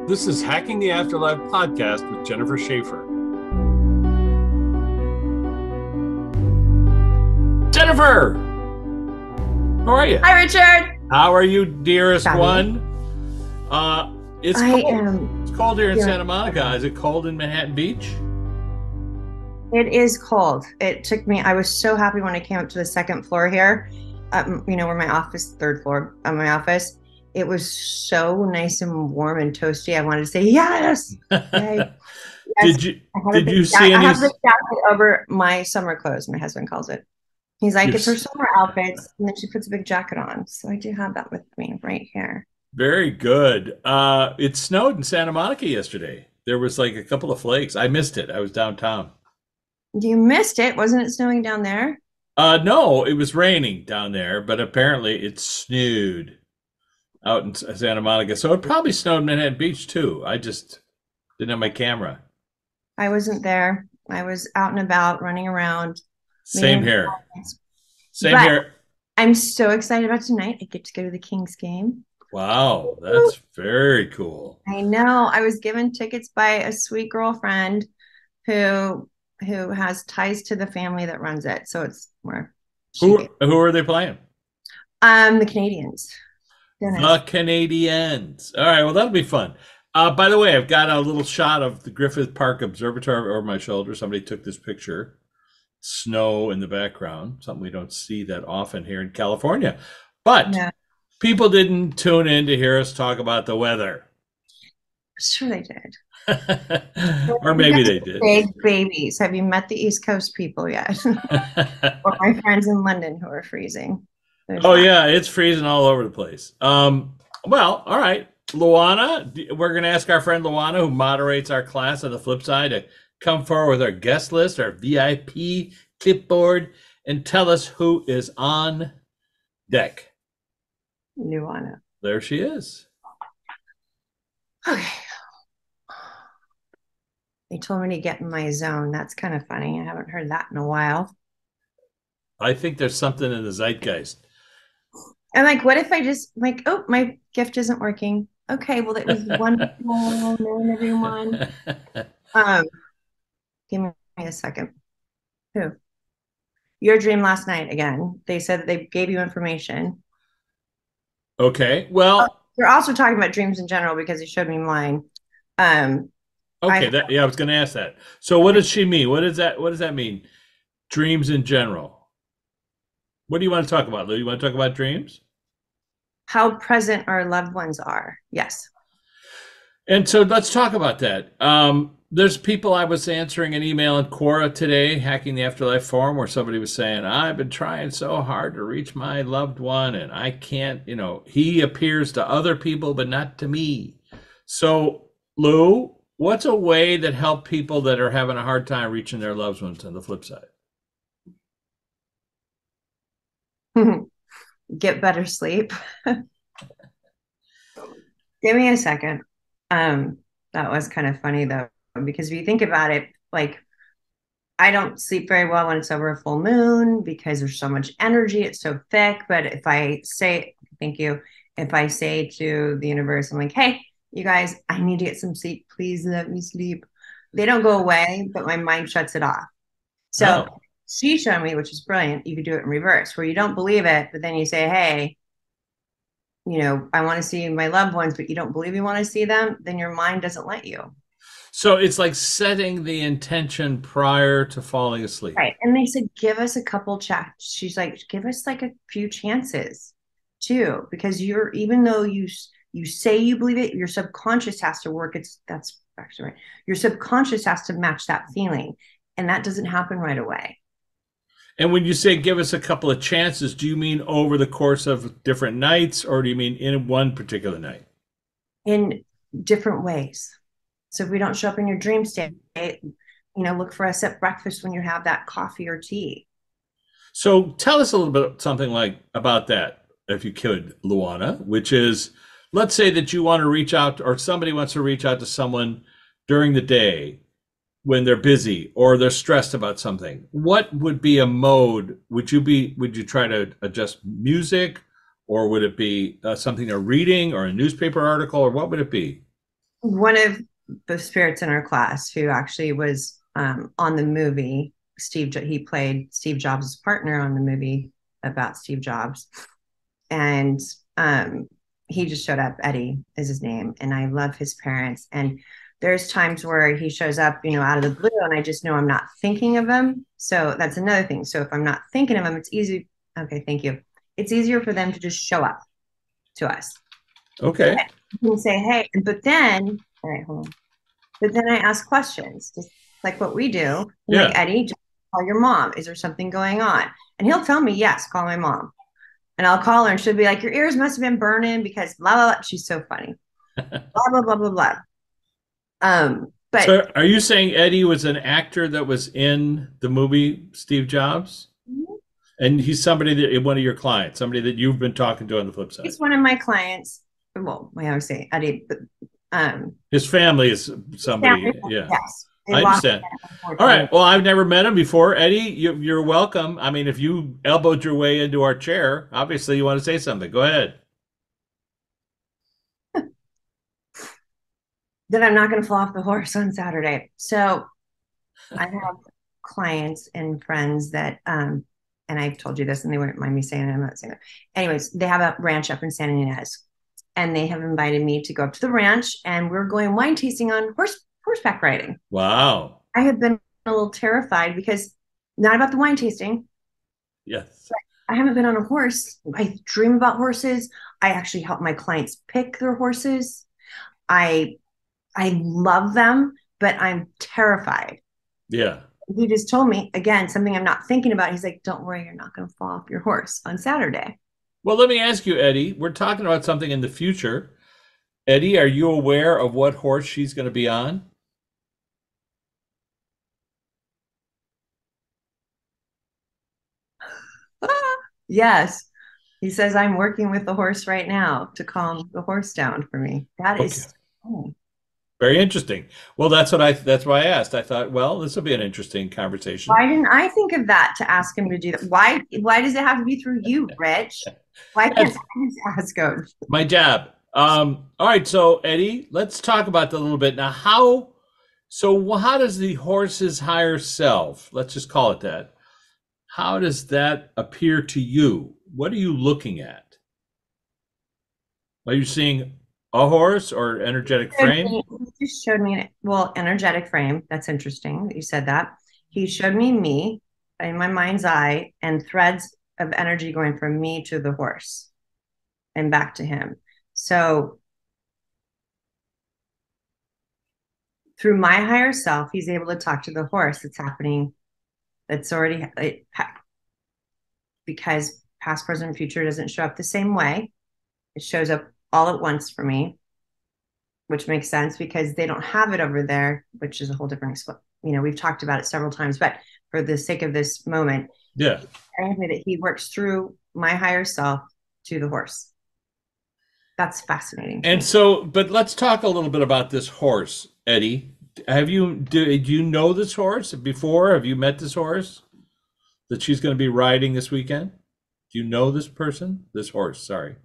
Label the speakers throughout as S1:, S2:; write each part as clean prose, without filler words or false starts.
S1: This is Hacking the Afterlife podcast with Jennifer Schaefer. Jennifer, how are you?
S2: Hi, Richard.
S1: How are you, dearest
S2: Fabulous.
S1: one? It's
S2: I
S1: cold.
S2: am.
S1: It's cold here in
S2: feeling
S1: Santa Monica. Is it cold in Manhattan Beach?
S2: It is cold. It took me, I was so happy when I came up to the second floor here, where my office, third floor of my office. It was so nice and warm and toasty. I wanted to say, yes, yay, yes.
S1: Did you
S2: I have a
S1: did
S2: big,
S1: you see
S2: I
S1: any?
S2: have a big jacket over my summer clothes, my husband calls it. He's like,
S1: You've,
S2: it's her summer outfits. And then she puts a big jacket on. So I do have that with me right here.
S1: very good. It snowed in Santa Monica yesterday. There was like a couple of flakes. I missed it. I was downtown.
S2: You missed it. Wasn't it snowing down there?
S1: No, it was raining down there, but apparently it snowed out in Santa Monica. So it probably snowed in Manhattan Beach too. I just didn't have my camera.
S2: I wasn't there. I was out and about running around
S1: Same
S2: meeting
S1: here.
S2: clients.
S1: Same
S2: But
S1: here.
S2: I'm so excited about tonight. I get to go to the Kings game.
S1: Wow,
S2: Woo!
S1: that's very cool.
S2: I know. I was given tickets by a sweet girlfriend who who has ties to the family that runs it. So it's where she gave.
S1: Who are they playing?
S2: The Canadians. They're nice.
S1: The Canadians. All right, well that'll be fun. By the way, I've got a little shot of the Griffith Park Observatory over my shoulder. Somebody took this picture. Snow in the background, something we don't see that often here in California. But
S2: Yeah,
S1: people didn't tune in to hear us talk about the weather.
S2: sure they did.
S1: Or
S2: You
S1: maybe
S2: guys
S1: they
S2: are
S1: did.
S2: big babies. Have you met the East Coast people yet? Or my friends in London who are freezing. There's
S1: Oh
S2: that.
S1: yeah, it's freezing all over the place. Well, all right, Luana, we're going to ask our friend Luana, who moderates our class on the flip side, to come forward with our guest list, our VIP clipboard, and tell us who is on deck.
S2: Luana.
S1: There she is.
S2: Okay. They told me to get in my zone. That's kind of funny. I haven't heard that in a while.
S1: I think there's something in the zeitgeist.
S2: I'm like, what if I just like, oh, my gift isn't working. Okay, well, it was wonderful knowing everyone. Um, Give me a second. Who? Your dream last night again. They said that they gave you information.
S1: Okay,
S2: Oh,
S1: well,
S2: they're also talking about dreams in general because he showed me mine. Um,
S1: okay,
S2: I
S1: that yeah, I was going to ask that. So what does she mean? What does that mean? Dreams in general. What do you want to talk about, Lou? You want to talk about dreams?
S2: how present our loved ones are. Yes.
S1: And so let's talk about that. There's people I was answering an email in Quora today, Hacking the Afterlife forum, where somebody was saying, I've been trying so hard to reach my loved one and I can't, he appears to other people, but not to me. So, Lou, what's a way that help people that are having a hard time reaching their loved ones on the flip side?
S2: Get better sleep. Give me a second. That was kind of funny though, because if you think about it, like I don't sleep very well when it's over a full moon because there's so much energy, it's so thick. But if I say, thank you, if I say to the universe, I'm like, hey, you guys, I need to get some sleep. Please let me sleep. They don't go away, but my mind shuts it off. So
S1: Oh,
S2: she showed me, which is brilliant. You could do it in reverse, where you don't believe it, but then you say, hey, I want to see my loved ones, but you don't believe you want to see them, then your mind doesn't let you.
S1: so it's like setting the intention prior to falling asleep.
S2: Right. And they said, give us a couple chats. She's like, give us like a few chances too, because even though you say you believe it, your subconscious has to work. That's actually right. Your subconscious has to match that feeling. And that doesn't happen right away
S1: And when you say give us a couple of chances, do you mean over the course of different nights or do you mean in one particular night?
S2: in different ways. So if we don't show up in your dream state, look for us at breakfast when you have that coffee or tea.
S1: So tell us a little bit something like about that, if you could, Luana, which is let's say that you want to reach out or somebody wants to reach out to someone during the day when they're busy or they're stressed about something. What would be a mode? Would you try to adjust music or would it be something they're reading or a newspaper article or what would it be?
S2: one of the spirits in our class who actually was on the movie. He played Steve Jobs' partner on the movie about Steve Jobs, and um, he just showed up. Eddie is his name, and I love his parents. And there's times where he shows up, out of the blue, and I just know I'm not thinking of him. So that's another thing. So if I'm not thinking of him, it's easy. Okay, thank you. It's easier for them to just show up to us. But
S1: Okay.
S2: you can say, hey, but then, all right, hold on. But then I ask questions, just like what we do. I'm like,
S1: Yeah.
S2: Eddie, just call your mom. Is there something going on? And he'll tell me, yes, call my mom. And I'll call her and she'll be like, your ears must have been burning because blah, blah, blah. She's so funny. Blah, blah, blah, blah, blah. But
S1: So are you saying Eddie was an actor that was in the movie Steve Jobs? And he's somebody that one of your clients, somebody that you've been talking to on the flip side.
S2: he's one of my clients. Well, I always say Eddie, but
S1: His family is somebody.
S2: family,
S1: Yeah,
S2: yes, they
S1: I
S2: lost
S1: understand.
S2: him,
S1: All right.
S2: unfortunately.
S1: Well, I've never met him before. Eddie, you're welcome. I mean, if you elbowed your way into our chair, obviously you want to say something. Go ahead.
S2: That I'm not going to fall off the horse on Saturday. So I have clients and friends that, and I've told you this, and they wouldn't mind me saying it. I'm not saying it. Anyways, they have a ranch up in San Ynez, and they have invited me to go up to the ranch, and we're going wine tasting on horseback riding.
S1: Wow.
S2: I have been a little terrified because not about the wine tasting.
S1: Yes.
S2: I haven't been on a horse. I dream about horses. I actually help my clients pick their horses. I I love them, but I'm terrified.
S1: Yeah.
S2: He just told me again something I'm not thinking about. He's like, "Don't worry, you're not going to fall off your horse on Saturday."
S1: Well, let me ask you, Eddie. We're talking about something in the future. Eddie, are you aware of what horse she's going to be on?
S2: Yes, he says I'm working with the horse right now to calm the horse down for me. That
S1: Okay.
S2: is, oh,
S1: Very interesting. Well, that's why I asked. I thought, well, this will be an interesting conversation.
S2: why didn't I think of that to ask him to do that? Why does it have to be through you, Rich? Why can't
S1: That's
S2: I just ask him?
S1: my job. All right, so Eddie, let's talk about that a little bit. Now, how does the horse's higher self, let's just call it that, how does that appear to you? What are you looking at? Are you seeing a horse or energetic frame?
S2: He just showed me, well, energetic frame. That's interesting that you said that. He showed me in my mind's eye and threads of energy going from me to the horse and back to him. So through my higher self, he's able to talk to the horse that's happening. That's already because past, present, future doesn't show up the same way. It shows up all at once for me, which makes sense because they don't have it over there, which is a whole different, we've talked about it several times, but for the sake of this moment,
S1: Yeah.
S2: that he works through my higher self to the horse. That's fascinating to
S1: And
S2: me.
S1: so, but let's talk a little bit about this horse, Eddie. Did you know this horse before? Have you met this horse that she's going to be riding this weekend? Do you know this person? This horse, sorry.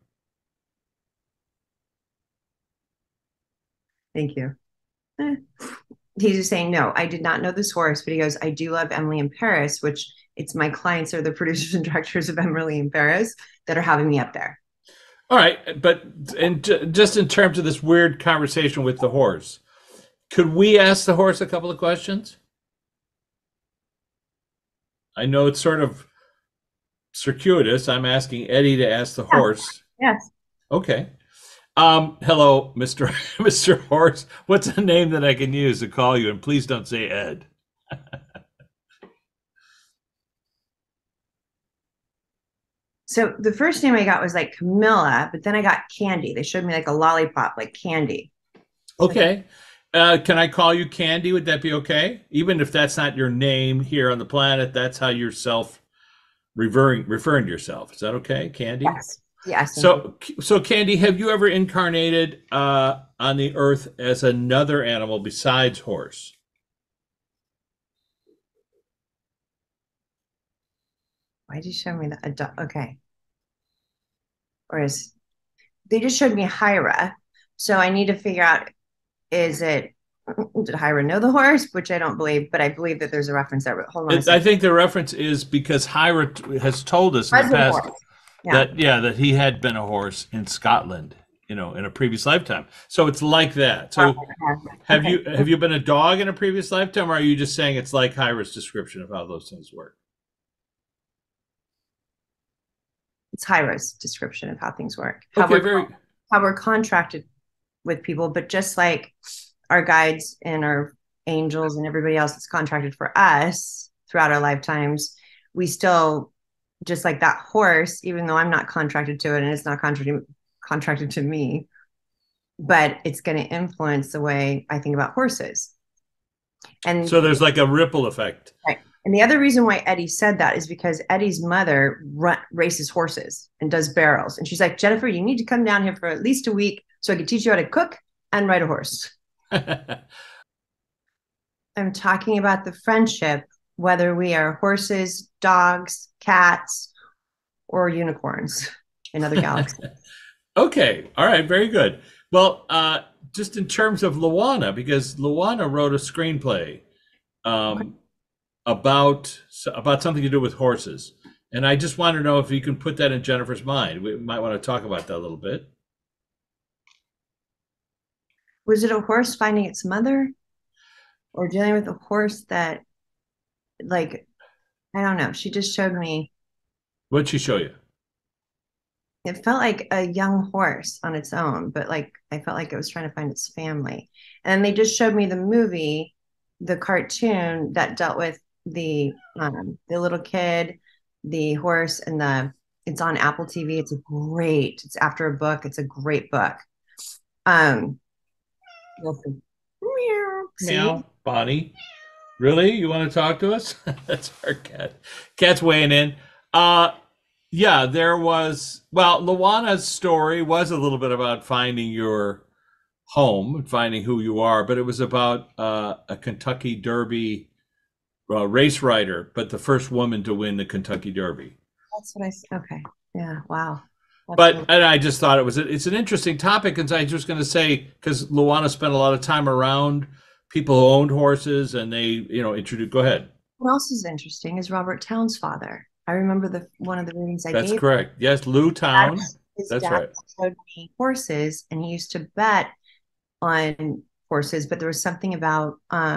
S2: Thank you. Eh. He's just saying, no, I did not know this horse, but he goes, I do love Emily in Paris, which it's my clients are the producers and directors of Emily in Paris that are having me up there.
S1: All right, but just in terms of this weird conversation with the horse, could we ask the horse a couple of questions? I know it's sort of circuitous. I'm asking Eddie to ask the
S2: Yeah,
S1: horse.
S2: yes.
S1: Okay. Hello, Mr. Mr. Horse. What's a name that I can use to call you? And please don't say Ed.
S2: So the first name I got was like Camilla, but then I got Candy. They showed me like a lollipop, like Candy. So
S1: Okay. Can I call you Candy? Would that be okay? Even if that's not your name here on the planet, that's how you're self referring to yourself. Is that okay, Candy?
S2: yes, yes, thank you.
S1: So Candy, have you ever incarnated on the earth as another animal besides horse?
S2: Why did you show me that? Okay. Whereas they just showed me Hira. So I need to figure out. is it, did Hira know the horse? Which I don't believe, but I believe that there's a reference there. Hold on a
S1: I
S2: second.
S1: think the reference is because Hira has told us in the
S2: Was a
S1: past
S2: horse. Yeah.
S1: that, yeah, that he had been a horse in Scotland, in a previous lifetime. So it's like that. So
S2: Okay.
S1: have you been a dog in a previous lifetime, or are you just saying it's like Hira's description of how those things work?
S2: It's Hira's description of how things work,
S1: Okay, very.
S2: how we're contracted with people, but just like our guides and our angels and everybody else that's contracted for us throughout our lifetimes, we still, just like that horse, even though I'm not contracted to it and it's not contracted to me, but it's going to influence the way I think about horses. And
S1: So there's like a ripple effect.
S2: right. And the other reason why Eddie said that is because Eddie's mother races horses and does barrels. And she's like, Jennifer, you need to come down here for at least a week so I can teach you how to cook and ride a horse. I'm talking about the friendship, whether we are horses, dogs, cats, or unicorns in other galaxies.
S1: Okay, all right, very good. Well, just in terms of Luana, because Luana wrote a screenplay
S2: Okay.
S1: um, about something to do with horses, and I just want to know if you can put that in Jennifer's mind. We might want to talk about that a little bit.
S2: Was it a horse finding its mother or dealing with a horse that, like, I don't know. She just showed me,
S1: What'd she show you?
S2: it felt like a young horse on its own, but like I felt like it was trying to find its family. And they just showed me the movie, the cartoon that dealt with the little kid, the horse, and it's on Apple TV. It's after a book. It's a great book. Um, see,
S1: Meow, Bonnie. Really? You want to talk to us? That's our cat. Cat's weighing in. Uh, yeah, there was, well, Luana's story was a little bit about finding your home, finding who you are, but it was about a Kentucky Derby race rider, but the first woman to win the Kentucky Derby.
S2: that's what okay. Yeah, wow. That's
S1: But
S2: really
S1: and I just thought it's an interesting topic, and I was just going to say because Luana spent a lot of time around people who owned horses, and they introduced. Go ahead.
S2: what else is interesting is Robert Town's father. I remember the one of the readings I
S1: That's
S2: gave.
S1: correct. Yes, Lou Town.
S2: His
S1: That's
S2: dad
S1: right.
S2: showed me horses, and he used to bet on horses. But there was something about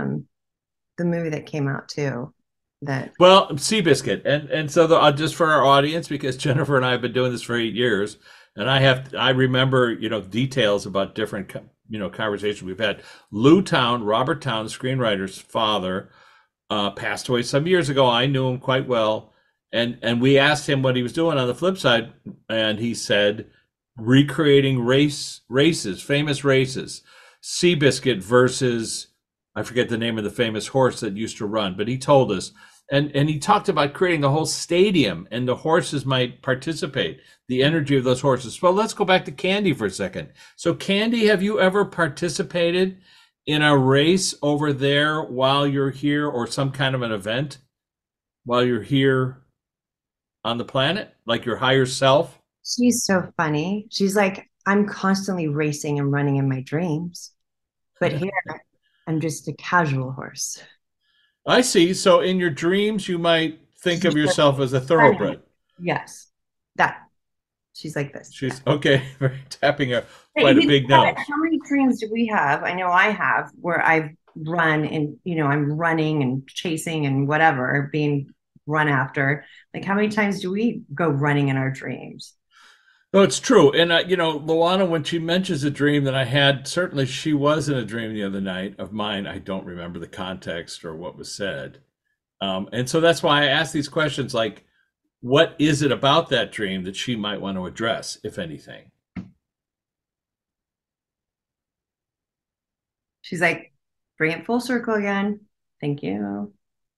S2: the movie that came out too that
S1: Well, Seabiscuit, and so just for our audience, because Jennifer and I have been doing this for 8 years, and I remember details about different conversations we've had. Lou Town, Robert Town, the screenwriter's father, passed away some years ago. I knew him quite well, and we asked him what he was doing on the flip side, and he said recreating races, famous races, Seabiscuit versus I forget the name of the famous horse that used to run, but he told us, and he talked about creating the whole stadium, and the horses might participate, the energy of those horses. Well, let's go back to Candy for a second. So, Candy, have you ever participated in a race over there while you're here, or some kind of an event while you're here on the planet, like your higher self?
S2: she's so funny. She's like, I'm constantly racing and running in my dreams, but here I'm just a casual horse.
S1: I see. So, in your dreams, you might think of yourself as a
S2: Funny.
S1: thoroughbred.
S2: Yes, that she's like this. Yeah.
S1: She's okay, tapping
S2: Hey,
S1: quite a big nose.
S2: how many dreams do we have? I know I have where I've run and I'm running and chasing and whatever, being run after. Like how many times do we go running in our dreams?
S1: No, it's true. And, Luana, when she mentions a dream that I had, certainly she was in a dream the other night of mine. I don't remember the context or what was said. And so that's why I ask these questions like, what is it about that dream that she might want to address, if anything?
S2: She's like, bring it full circle again. Thank you.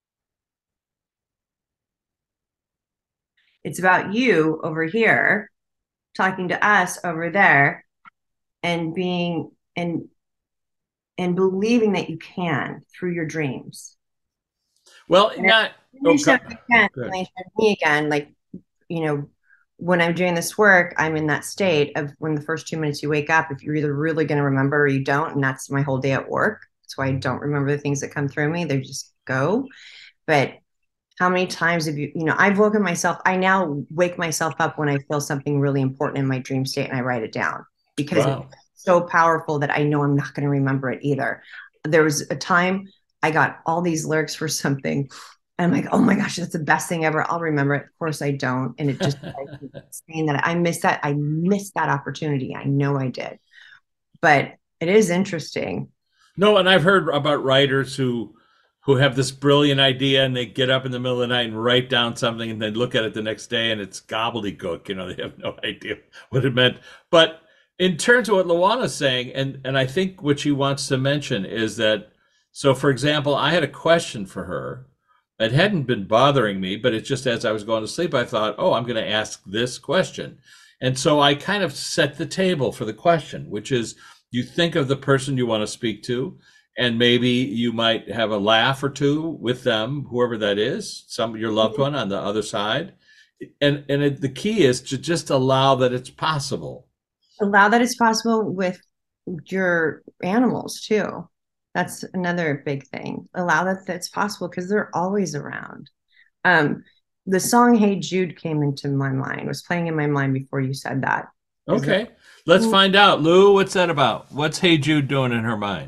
S2: It's about you over here talking to us over there and being and believing that you can through your dreams.
S1: Well,
S2: And
S1: not.
S2: they
S1: Oh,
S2: showed you again, and
S1: good.
S2: they showed me again, like, you know, when I'm doing this work, I'm in that state of when the first 2 minutes you wake up, if you're either really going to remember or you don't. And that's my whole day at work. That's why I don't remember the things that come through me. They just go. But how many times have I've woken myself, I now wake myself up when I feel something really important in my dream state and I write it down because it's
S1: Wow.
S2: so powerful that I know I'm not going to remember it either. There was a time I got all these lyrics for something. And I'm like, oh my gosh, that's the best thing ever. I'll remember it. Of course I don't. And it just like saying that I missed that. I missed that opportunity. I know I did. But it is interesting.
S1: No, and I've heard about writers who have this brilliant idea and they get up in the middle of the night and write down something and then look at it the next day and it's gobbledygook. They have no idea what it meant. But in terms of what Luana's saying, and I think what she wants to mention is that, so for example, I had a question for her. It hadn't been bothering me, but it's just as I was going to sleep, I thought, oh, I'm going to ask this question. And so I kind of set the table for the question, which is you think of the person you want to speak to, and maybe you might have a laugh or two with them, whoever that is, some your loved one on the other side. The key is to just allow that it's possible.
S2: Allow that it's possible with your animals too. That's another big thing. Allow that that's possible because they're always around. Um, the song "Hey Jude" came into my mind. Was playing in my mind before you said that. Is that
S1: Okay, let's find out. Lou, what's that about? What's Hey Jude doing in her mind?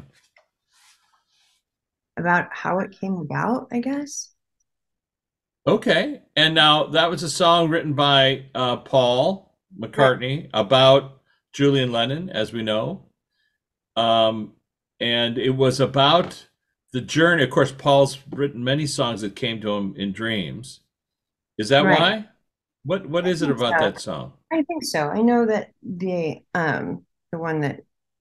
S2: about how it came about? I guess.
S1: Okay. And now that was a song written by Paul
S2: Right.
S1: McCartney about Julian Lennon, as we know. Um, and it was about the journey. Of course, Paul's written many songs that came to him in dreams. Is that
S2: Right.
S1: why? What
S2: I
S1: is it
S2: think
S1: about
S2: so.
S1: that song?
S2: I think so. I know that the one that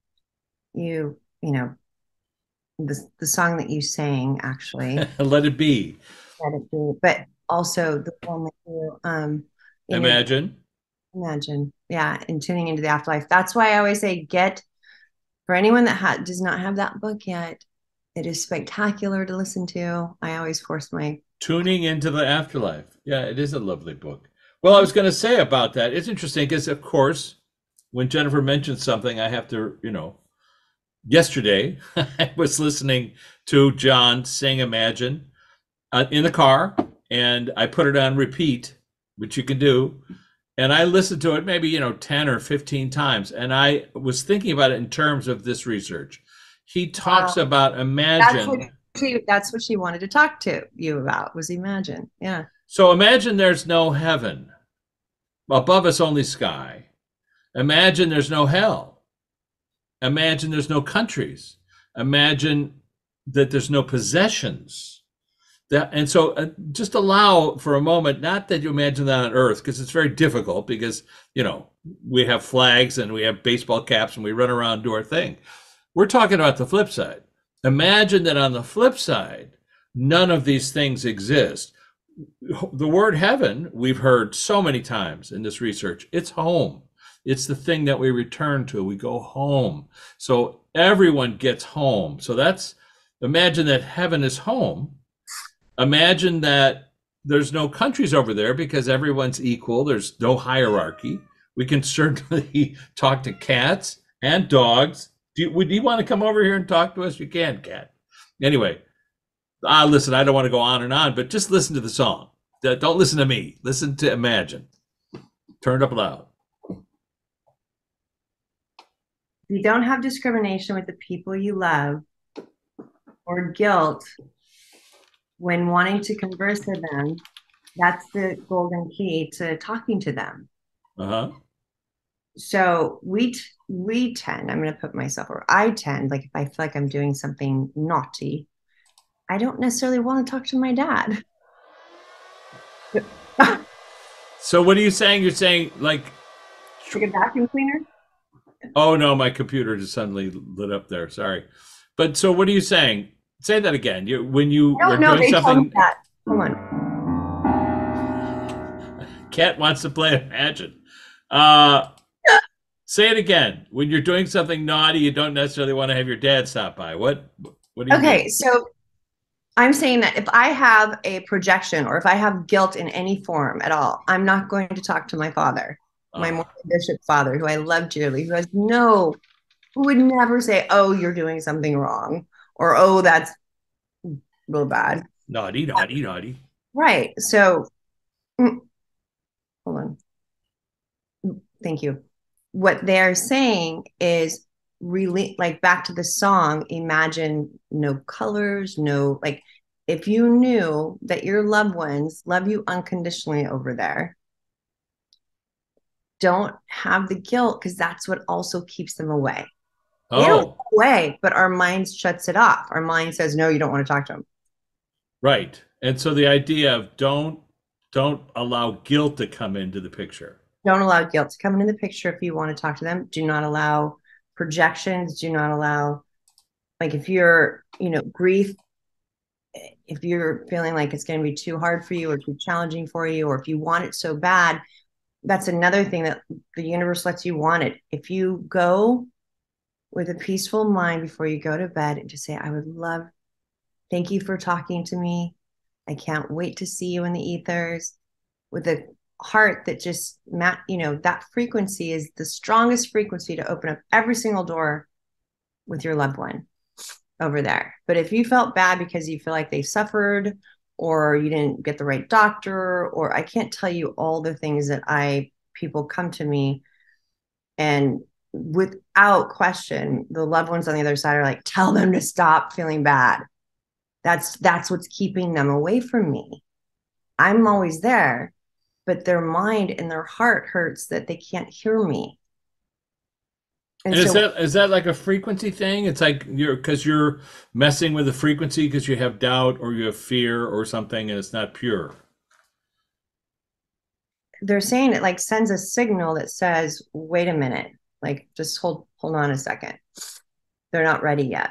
S2: you know the song that you sang actually.
S1: Let it be.
S2: Let it be. But also the one that in your
S1: Imagine.
S2: imagine, yeah, and tuning into the afterlife. That's why I always say get for anyone that does not have that book yet. It is spectacular to listen to. I always force my
S1: Tuning into the Afterlife. Yeah, it is a lovely book. Well, I was going to say about that, it's interesting because, of course, when Jennifer mentions something, I have to, yesterday I was listening to John sing Imagine in the car, and I put it on repeat, which you can do. And I listened to it maybe, 10 or 15 times. And I was thinking about it in terms of this research. He talks
S2: wow.
S1: about
S2: That's what
S1: imagine.
S2: she wanted to talk to you about was imagine. Yeah.
S1: So imagine there's no heaven. Above us, only sky. Imagine there's no hell. Imagine there's no countries. Imagine that there's no possessions. And so just allow for a moment, not that you imagine that on Earth, because it's very difficult because, we have flags and we have baseball caps and we run around and do our thing. We're talking about the flip side. Imagine that on the flip side, none of these things exist. The word heaven, we've heard so many times in this research, it's home. It's the thing that we return to. We go home. So everyone gets home. So imagine that heaven is home. Imagine that there's no countries over there because everyone's equal. There's no hierarchy. We can certainly talk to cats and dogs. Would you want to come over here and talk to us? You can, cat. Anyway, listen, I don't want to go on and on, but just listen to the song. Don't listen to me. Listen to Imagine. Turn it up loud.
S2: You don't have discrimination with the people you love or guilt when wanting to converse with them. That's the golden key to talking to them.
S1: Uh huh.
S2: So we tend, I'm going to put myself, or I tend, like if I feel like I'm doing something naughty, I don't necessarily want to talk to my dad. Like
S1: So what are you saying? You're saying like,
S2: a vacuum cleaner?
S1: oh no, my computer just suddenly lit up there. Sorry. But so what are you saying? Say that again. When you
S2: I
S1: were
S2: don't know.
S1: doing
S2: They told me
S1: something,
S2: that. Hold on.
S1: Cat wants to play Imagine. Uh, Say it again. When you're doing something naughty, you don't necessarily want to have your dad stop by. What do you
S2: Okay,
S1: mean?
S2: so I'm saying that if I have a projection or if I have guilt in any form at all, I'm not going to talk to my father, my Mormon
S1: Ah,
S2: bishop father, who I love dearly, who has no, who would never say, "Oh, you're doing something wrong," or "Oh, that's real bad."
S1: naughty, naughty, naughty.
S2: Right. So, mm, hold on. Thank you. What they're saying is really like back to the song, imagine no colors, no, like if you knew that your loved ones love you unconditionally over there, don't have the guilt because that's what also keeps them away. They don't
S1: Oh,
S2: go away, but our mind shuts it off. Our mind says, no, you don't want to talk to them.
S1: right. And so the idea of don't allow guilt to come into the picture.
S2: Don't allow guilt to come into the picture if you want to talk to them. Do not allow projections. Do not allow, like, if you're, grief, if you're feeling like it's going to be too hard for you or too challenging for you, or if you want it so bad, that's another thing that the universe lets you want it. If you go with a peaceful mind before you go to bed and just say, I would love, thank you for talking to me. I can't wait to see you in the ethers, with a heart that just, that frequency is the strongest frequency to open up every single door with your loved one over there. But if you felt bad because you feel like they suffered or you didn't get the right doctor, or I can't tell you all the things that people come to me and without question, the loved ones on the other side are like, tell them to stop feeling bad. That's what's keeping them away from me. I'm always there, but their mind and their heart hurts that they can't hear me. And
S1: And
S2: so
S1: is that like a frequency thing? It's like you're messing with the frequency because you have doubt or you have fear or something, and it's not pure.
S2: they're saying it like sends a signal that says, wait a minute, like just hold on a second. They're not ready yet.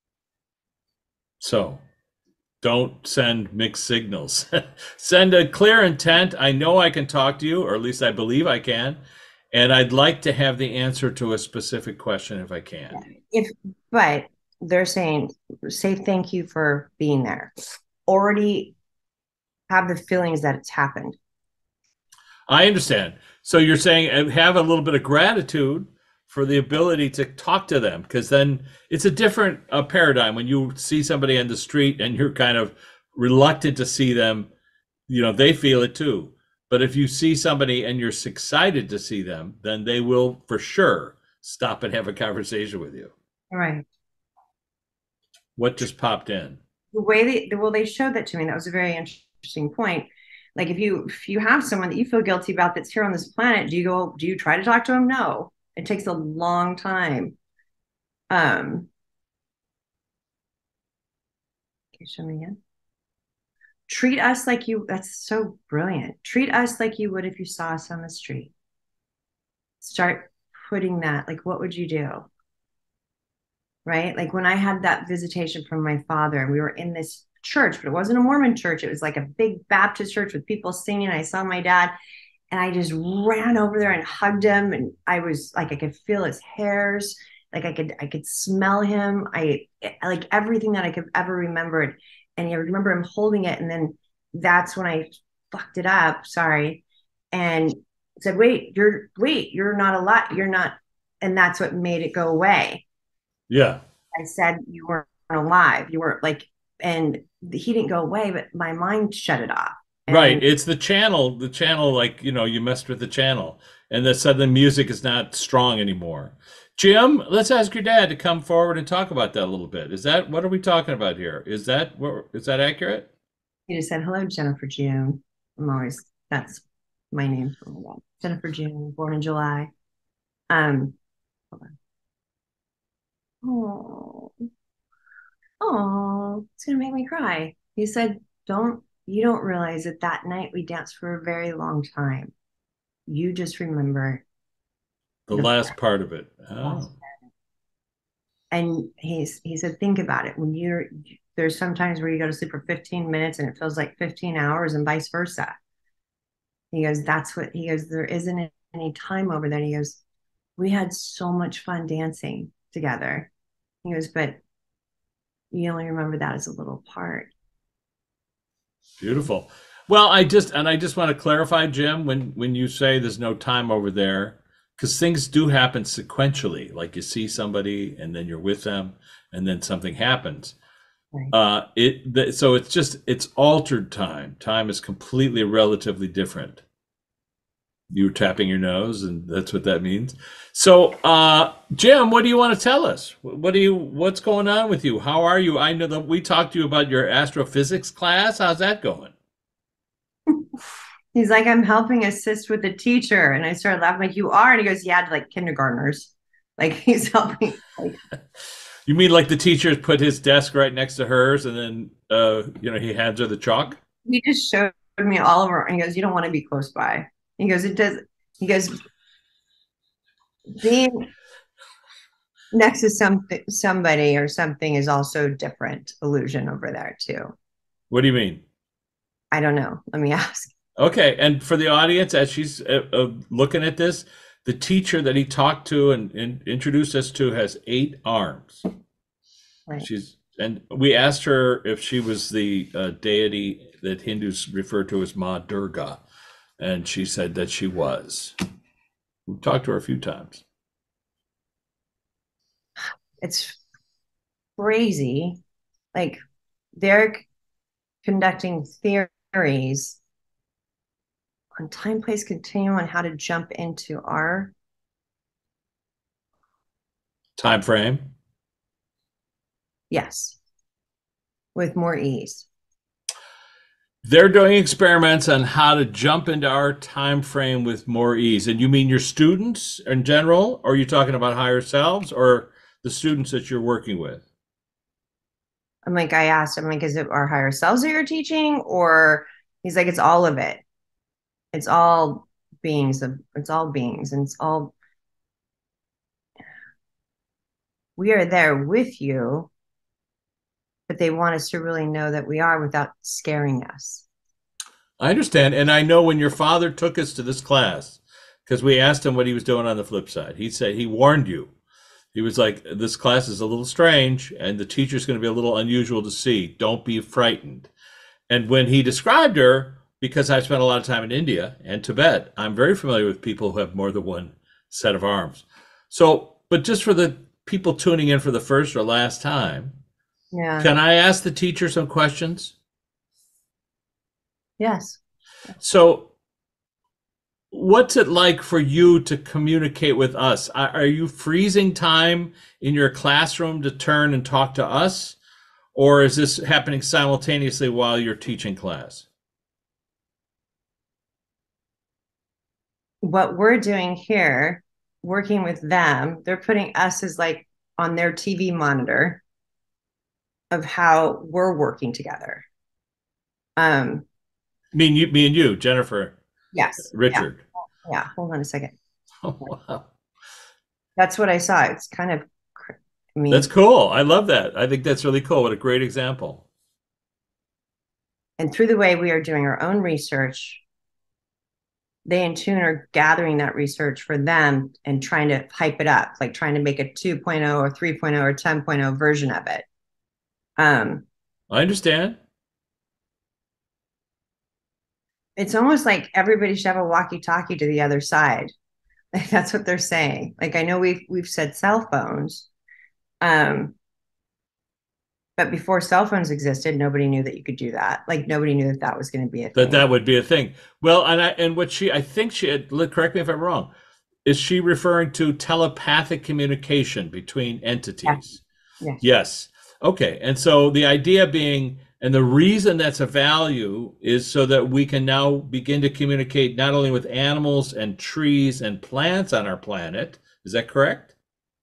S1: So don't send mixed signals. Send a clear intent. I know I can talk to you, or at least I believe I can, and I'd like to have the answer to a specific question if I can.
S2: If but they're saying, say thank you for being there. Already have the feelings that it's happened.
S1: I understand. So you're saying have a little bit of gratitude for the ability to talk to them, because then it's a different paradigm when you see somebody on the street and you're kind of reluctant to see them. They feel it too. But if you see somebody and you're excited to see them, then they will for sure stop and have a conversation with you.
S2: All right.
S1: What just popped in?
S2: The way they showed that to me, that was a very interesting point. Like if you have someone that you feel guilty about that's here on this planet, do you try to talk to them? No. It takes a long time. Can you show me again? Treat us like you, that's so brilliant. Treat us like you would if you saw us on the street. Start putting that, like, what would you do? Right? Like when I had that visitation from my father, and we were in this church, but it wasn't a Mormon church. It was like a big Baptist church with people singing. I saw my dad and I just ran over there and hugged him. And I was like, I could feel his hairs. Like I could smell him. I like everything that I could ever remember. And I remember him holding it. And then that's when I fucked it up. Sorry. And said, you're not alive. You're not. And that's what made it go away.
S1: Yeah.
S2: I said you weren't alive. You weren't like, and he didn't go away, but my mind shut it off.
S1: Right.
S2: And
S1: It's the channel, like, you messed with the channel and then suddenly music is not strong anymore. Jim, let's ask your dad to come forward and talk about that a little bit. What are we talking about here? Is that accurate?
S2: he just said, hello, Jennifer June. That's my name for my dad. Jennifer June, born in July. Um, hold on. Oh, oh, it's gonna make me cry. He said, you don't realize that that night we danced for a very long time. You just remember
S1: The
S2: the
S1: last part of it.
S2: last.
S1: Oh,
S2: And he said, think about it. There's sometimes where you go to sleep for 15 minutes and it feels like 15 hours and vice versa. He goes, there isn't any time over there. He goes, we had so much fun dancing together. He goes, but you only remember that as a little part.
S1: Beautiful. Well, I just want to clarify, Jim, when you say there's no time over there, because things do happen sequentially. Like you see somebody and then you're with them, and then something happens.
S2: Right.
S1: So it's altered time. Time is completely relatively different. You were tapping your nose, and that's what that means. So, Jim, what do you want to tell us? What's going on with you? How are you? I know that we talked to you about your astrophysics class. How's that going?
S2: He's like, I'm helping assist with the teacher. And I started laughing, like, you are. And he goes, yeah, to like kindergartners. Like he's helping. Like
S1: You mean like the teacher put his desk right next to hers, and then he hands her the chalk?
S2: he just showed me all over. And he goes, you don't want to be close by. He goes, it does. He goes, being next to somebody or something is also different illusion over there too.
S1: What do you mean?
S2: I don't know. Let me ask.
S1: Okay, and for the audience, as she's looking at this, the teacher that he talked to and introduced us to has 8 arms.
S2: Right.
S1: And we asked her if she was the deity that Hindus refer to as Ma Durga, and she said that she was. We've talked to her a few times.
S2: It's crazy. Like they're conducting theories on time, place, continuum on how to jump into our
S1: Time frame.
S2: yes with more ease.
S1: They're doing experiments on how to jump into our time frame with more ease. And you mean your students in general, or are you talking about higher selves, or the students that you're working with?
S2: I'm like, I asked him, like, is it our higher selves that you're teaching? Or he's like, it's all of it. It's all it's all beings, and it's all, we are there with you, but they want us to really know that we are without scaring us.
S1: I understand. And I know when your father took us to this class, because we asked him what he was doing on the flip side, he said he warned you. He was like, this class is a little strange, and the teacher's going to be a little unusual to see. Don't be frightened. And when he described her, because I've spent a lot of time in India and Tibet, I'm very familiar with people who have more than one set of arms. So, but just for the people tuning in for the first or last time,
S2: Yeah.
S1: can I ask the teacher some questions?
S2: Yes.
S1: So, what's it like for you to communicate with us? Are you freezing time in your classroom to turn and talk to us? Or is this happening simultaneously while you're teaching class?
S2: What we're doing here, working with them, they're putting us as like on their TV monitor of how we're working together. Um,
S1: Me and you, Jennifer,
S2: yes. Yeah.
S1: Richard.
S2: Yeah. Hold on a second.
S1: Oh, wow.
S2: That's what I saw. It's kind of, I
S1: That's
S2: mean,
S1: cool. I love that. I think that's really cool. What a great example.
S2: and through the way we are doing our own research, they in tune are gathering that research for them and trying to hype it up, like trying to make a 2.0 or 3.0 or 10.0 version of it. Um,
S1: I understand.
S2: it's almost like everybody should have a walkie-talkie to the other side. Like that's what they're saying. Like I know we've said cell phones, um, but before cell phones existed, nobody knew that you could do that. Like nobody knew that that was going to be a
S1: That
S2: thing.
S1: would be a thing. Well, and what I think she had, correct me if I'm wrong, is she referring to telepathic communication between
S2: Yeah.
S1: entities?
S2: Yes.
S1: Yes. Okay. And so the idea being, and the reason that's a value is so that we can now begin to communicate not only with animals and trees and plants on our planet. Is that correct?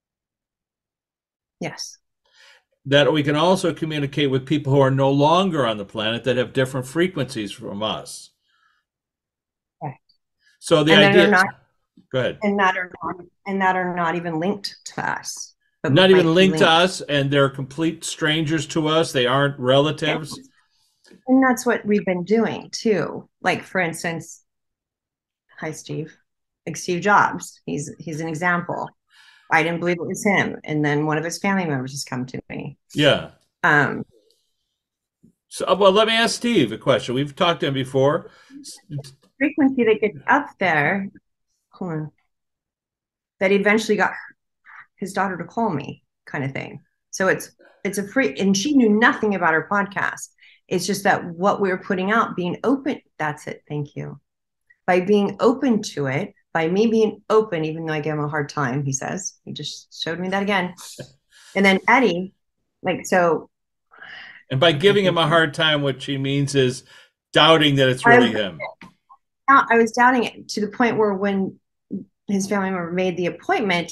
S2: Yes.
S1: That we can also communicate with people who are no longer on the planet that have different frequencies from us.
S2: Okay.
S1: So the
S2: And then are
S1: idea,
S2: not
S1: go ahead,
S2: and that are not even linked to us, but
S1: not even
S2: might be
S1: linked to
S2: linked.
S1: us, and they're complete strangers to us. They aren't
S2: Yeah.
S1: relatives.
S2: And that's what we've been doing too. Like for instance, hi Steve, like Steve Jobs. He's an example. I didn't believe it was him, and then one of his family members has come to me.
S1: Yeah.
S2: Um,
S1: So, well, let me ask Steve a question. We've talked to him before.
S2: Frequency that gets up there, hold on, that eventually got his daughter to call me, kind of thing. So it's a free, and she knew nothing about our podcast. It's just that what we were putting out, being open. That's it. Thank you. By being open to it, by me being open, even though I gave him a hard time, he says, he just showed me that again. And then Eddie, like, so
S1: And by giving him a hard time, what she means is doubting that it's really him.
S2: I was doubting it to the point where when his family member made the appointment,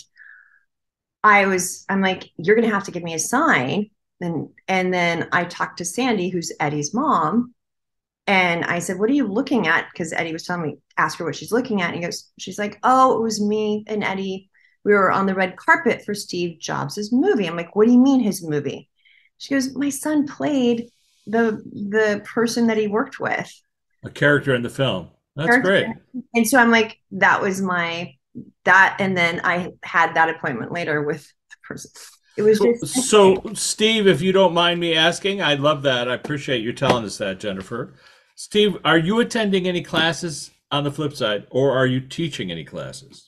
S2: I'm like, you're going to have to give me a sign. And then I talked to Sandy, who's Eddie's mom. And I said, what are you looking at? Because Eddie was telling me, ask her what she's looking at. And she's like, oh, it was me and Eddie. We were on the red carpet for Steve Jobs' movie. I'm like, what do you mean his movie? She goes, my son played the person that he worked with.
S1: A character in the film. That's great.
S2: And so I'm like, that was that. And then I had that appointment later with the person. It was just.
S1: So, Steve, if you don't mind me asking, I'd love that. I appreciate you telling us that, Jennifer. Steve, are you attending any classes on the flip side, or are you teaching any classes?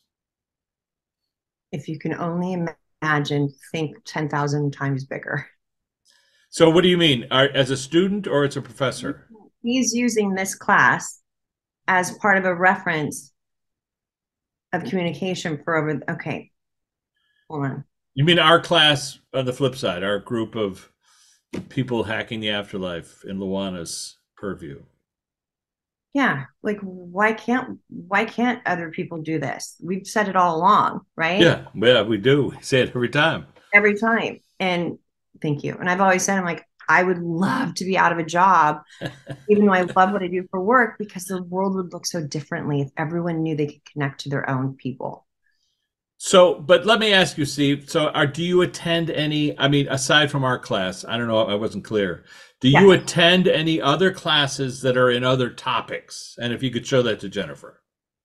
S2: If you can only imagine, think 10,000 times bigger.
S1: So what do you mean? As a student or as a professor?
S2: He's using this class as part of a reference of communication for okay, hold on.
S1: You mean our class on the flip side, our group of people hacking the afterlife in Luana's purview?
S2: Yeah, like why can't other people do this? We've said it all along, right?
S1: Yeah, we do. We say it every time.
S2: Every time. And thank you. And I've always said, I'm like, I would love to be out of a job, even though I love what I do for work, because the world would look so differently if everyone knew they could connect to their own people.
S1: So, but let me ask you, Steve. So, do you attend any? I mean, aside from our class, I don't know. I wasn't clear. Do you attend any other classes that are in other topics? And if you could show that to Jennifer.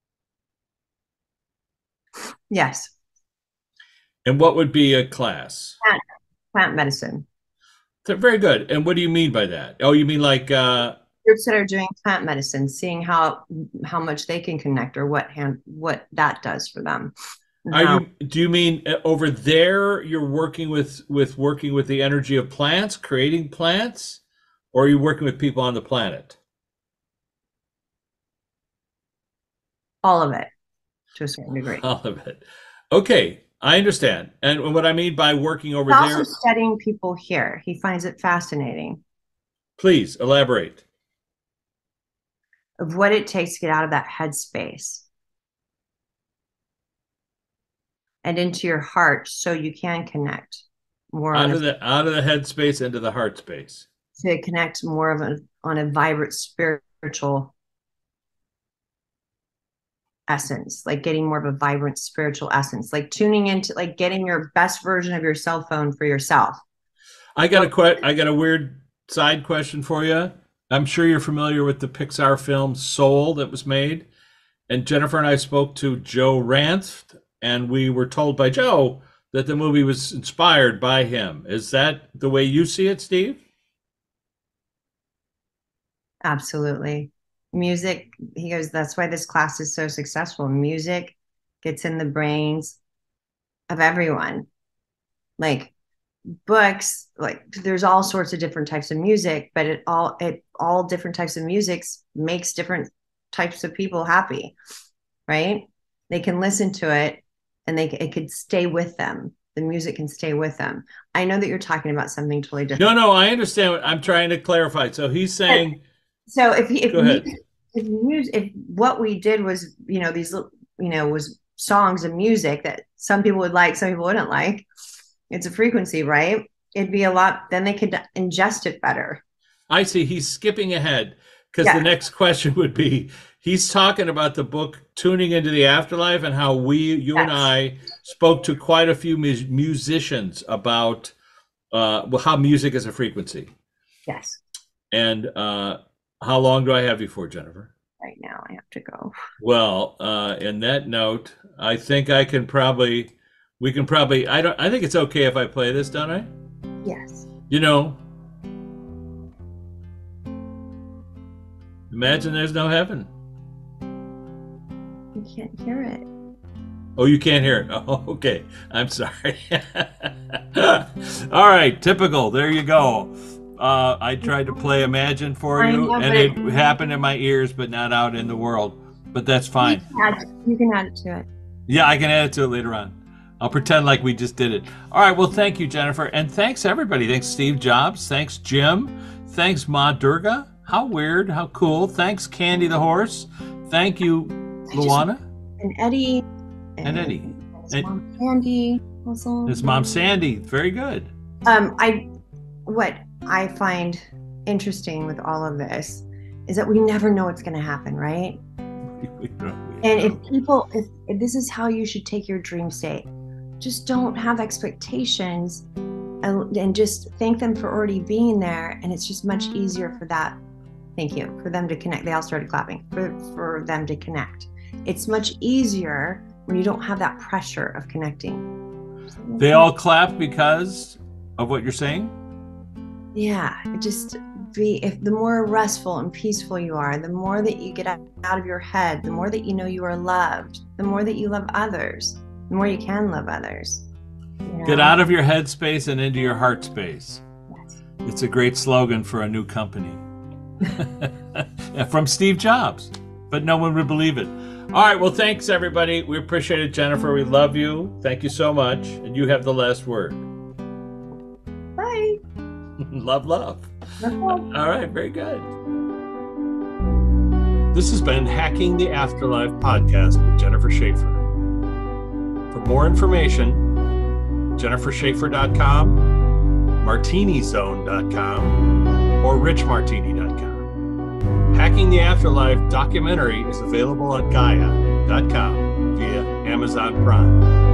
S2: Yes.
S1: And what would be a class?
S2: Plant medicine.
S1: Very good. And what do you mean by that? Oh, you mean like
S2: groups that are doing plant medicine, seeing how much they can connect or what that does for them.
S1: Do you mean over there you're working with the energy of plants, creating plants, or are you working with people on the planet?
S2: All of it, to a certain degree.
S1: All of it. Okay, I understand. And what I mean by working over there,
S2: also studying people here. He finds it fascinating.
S1: Please elaborate.
S2: Of what it takes to get out of that headspace and into your heart, so you can connect more
S1: out of the headspace into the heart space,
S2: to connect more on a vibrant spiritual essence, like getting more of a vibrant spiritual essence, like tuning into, like getting your best version of your cell phone for yourself.
S1: I got a weird side question for you. I'm sure you're familiar with the Pixar film Soul that was made. And Jennifer and I spoke to Joe Ranft, and we were told by Joe that the movie was inspired by him. Is that the way you see it, Steve?
S2: Absolutely. Music, he goes, that's why this class is so successful. Music gets in the brains of everyone. Like books, like there's all sorts of different types of music, but all different types of music makes different types of people happy, right? They can listen to it and it could stay with them. The music can stay with them. I know that you're talking about something totally different.
S1: No, I understand. I'm trying to clarify. So he's saying.
S2: So if what we did was, these, was songs of music that some people would like, some people wouldn't like. It's a frequency, right? It'd be a lot. Then they could ingest it better.
S1: I see. He's skipping ahead because the next question would be, he's talking about the book Tuning into the Afterlife and how you and I spoke to quite a few musicians about how music is a frequency.
S2: Yes.
S1: And how long do I have you for, Jennifer?
S2: Right now, I have to go.
S1: Well, in that note, I think we can probably, I think it's okay if I play this, don't I?
S2: Yes.
S1: Imagine there's no heaven.
S2: You can't hear it.
S1: Oh, you can't hear it. Oh, okay. I'm sorry. All right, typical. There you go. I tried to play Imagine for you, and it happened in my ears, but not out in the world. But that's fine.
S2: You can add it to it.
S1: Yeah, I can add it to it later on. I'll pretend like we just did it. All right, well, thank you, Jennifer. And thanks, everybody. Thanks, Steve Jobs. Thanks, Jim. Thanks, Ma Durga. How weird. How cool. Thanks, Candy the Horse. Thank you, Luana.
S2: And Eddie.
S1: And Eddie.
S2: His mom, Sandy. Also.
S1: His mom, Sandy. Very good.
S2: What I find interesting with all of this is that we never know what's going to happen, right? And if this is how you should take your dream state, just don't have expectations and just thank them for already being there. And it's just much easier for that. Thank you. For them to connect. They all started clapping for them to connect. It's much easier when you don't have that pressure of connecting.
S1: They all clap because of what you're saying?
S2: Yeah. If the more restful and peaceful you are, the more that you get out of your head, the more that you know you are loved, the more that you love others, the more you can love others. You know?
S1: Get out of your head space and into your heart space.
S2: Yes.
S1: It's a great slogan for a new company. From Steve Jobs, but no one would believe it. All right, well, thanks, everybody. We appreciate it, Jennifer. We love you. Thank you so much. And you have the last word.
S2: Bye.
S1: Love, love.
S2: Love.
S1: All right, very good. This has been Hacking the Afterlife podcast with Jennifer Schaefer. For more information, jenniferschaefer.com, martinizone.com, or richmartini.com. Hacking the Afterlife documentary is available on Gaia.com via Amazon Prime.